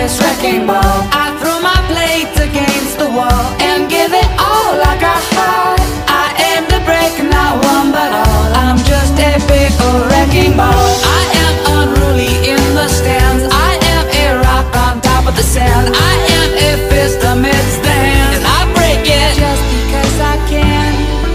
this wrecking ball. I throw my blades against the wall and give it all I got. I aim to break not one but all. I'm just a big old wrecking ball. I am unruly in the stands. I am a rock on top of the sand. I am a fist amidst the hands, and I break it just because I can.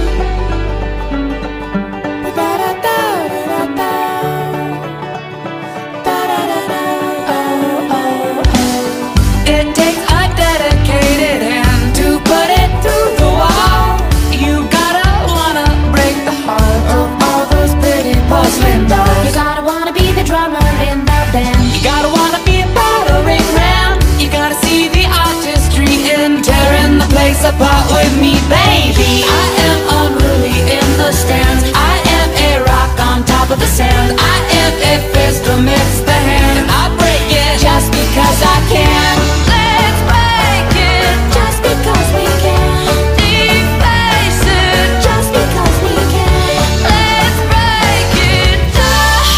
It takes a dedicated hand to put it through the wall. You gotta wanna break the heart of all those pretty porcelain dolls. You gotta wanna be the drummer in the band. You gotta wanna be a battering ram. You gotta see the artistry in tearing the place apart with me, baby. I am unruly in the stands. I am a rock on top of the sand. I am a fist amidst the hand, and I break it just because I can. Let's break it just because we can. Deface it just because we can. Let's break it just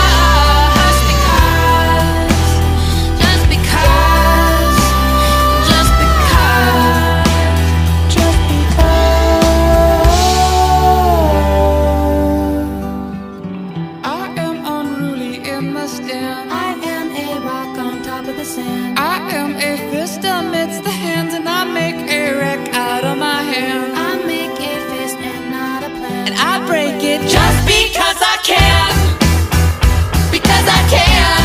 because. Just because. Just because. Just because. I am unruly in the stand. I am a rock on top of the sand. I am a fist amidst the hands, and I make a wreck out of my hand. I make a fist and not a plan. And I break it just because I can. Because I can.